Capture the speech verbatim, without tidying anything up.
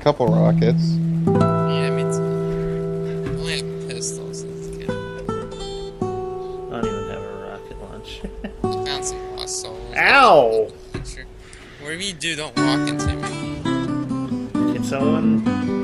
couple rockets. Yeah, me too. I only have pistols. So it's kind of... I don't even have a rocket launcher. I found some lost souls. Ow! Whatever you do, don't walk into me. Can someone